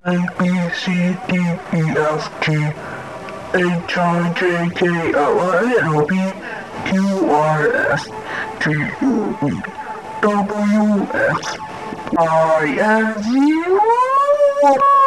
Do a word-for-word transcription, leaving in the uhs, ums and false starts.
A B C D E F G H I J K L I L B Q R S T U V W X Y and Z.